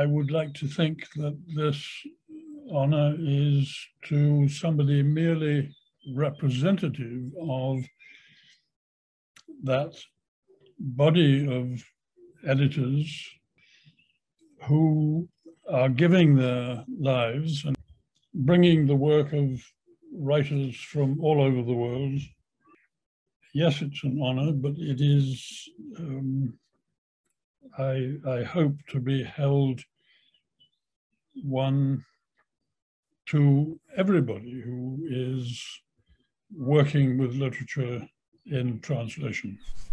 I would like to think that this honor is to somebody merely representative of that body of editors who are giving their lives and bringing the work of writers from all over the world. Yes, it's an honor, but it is, I hope, to be held one to everybody who is working with literature in translation.